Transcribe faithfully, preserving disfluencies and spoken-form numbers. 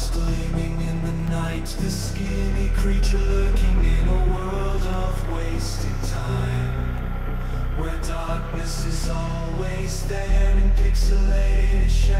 Stars gleaming in the night, the skinny creature lurking in a world of wasted time, where darkness is always there in pixelated shadows.